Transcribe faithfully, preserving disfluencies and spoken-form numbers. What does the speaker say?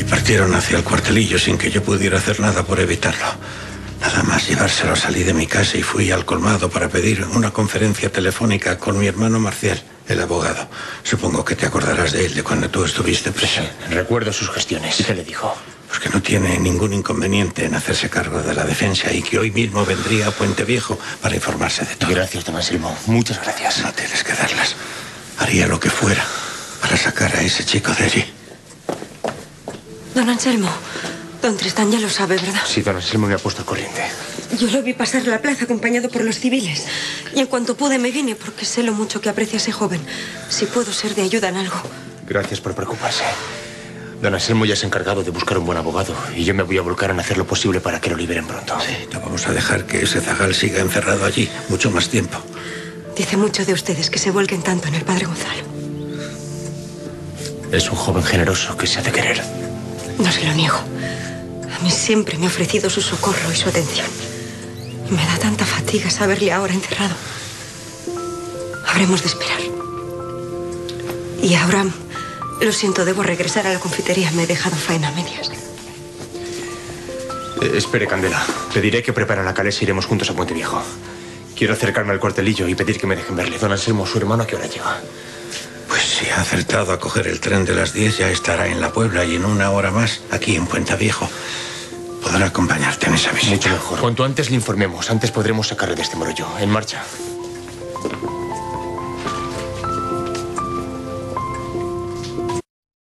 Y partieron hacia el cuartelillo sin que yo pudiera hacer nada por evitarlo. Nada más llevárselo salí de mi casa y fui al colmado para pedir una conferencia telefónica con mi hermano Marcial, el abogado. Supongo que te acordarás de él, de cuando tú estuviste preso. Sí, recuerdo sus gestiones. ¿Y qué le dijo? Pues que no tiene ningún inconveniente en hacerse cargo de la defensa y que hoy mismo vendría a Puente Viejo para informarse de todo. Gracias, don Anselmo. Muchas gracias. No tienes que darlas. Haría lo que fuera para sacar a ese chico de allí. Don Anselmo, don Tristán ya lo sabe, ¿verdad? Sí, don Anselmo me ha puesto al corriente. Yo lo vi pasar la plaza acompañado por los civiles. Y en cuanto pude me vine porque sé lo mucho que aprecia ese joven. Si puedo ser de ayuda en algo. Gracias por preocuparse. Don Anselmo ya se ha encargado de buscar un buen abogado y yo me voy a volcar en hacer lo posible para que lo liberen pronto. Sí, no vamos a dejar que ese zagal siga encerrado allí mucho más tiempo. Dice mucho de ustedes que se vuelquen tanto en el padre Gonzalo. Es un joven generoso que se hace querer. No se lo niego. A mí siempre me ha ofrecido su socorro y su atención. Y me da tanta fatiga saberle ahora encerrado. Habremos de esperar. Y ahora... Lo siento, debo regresar a la confitería. Me he dejado faena a medias. Eh, espere, Candela. Pediré que preparen la calesa y iremos juntos a Puente Viejo. Quiero acercarme al cuartelillo y pedir que me dejen verle. Don Anselmo, su hermano, ¿a qué hora llega? Pues si ha acertado a coger el tren de las diez, ya estará en la Puebla y en una hora más, aquí en Puente Viejo. Podrá acompañarte en esa visita. Mucho mejor. Cuanto antes le informemos, antes podremos sacarle de este morollo. En marcha.